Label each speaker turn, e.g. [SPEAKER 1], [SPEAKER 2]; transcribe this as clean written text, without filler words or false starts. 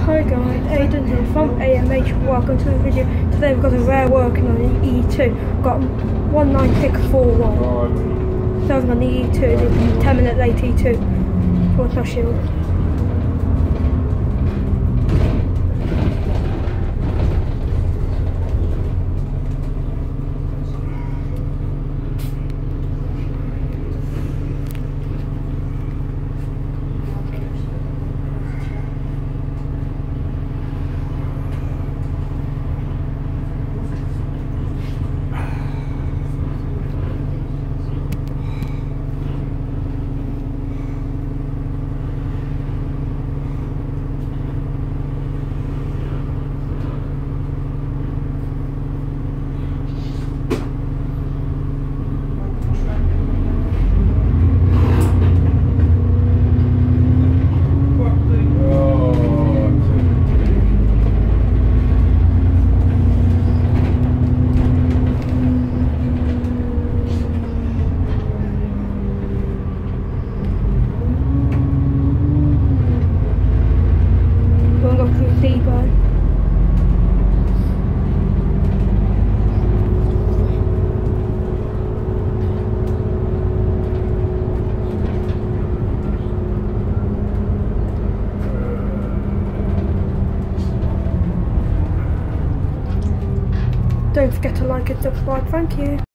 [SPEAKER 1] Hi guys, Aiden here from AMH. Welcome to the video. Today we've got a rare working on the E2. Got 19641. So I've got the E2, the 10-minute late E2 for my shield. Don't forget to like and subscribe. Thank you.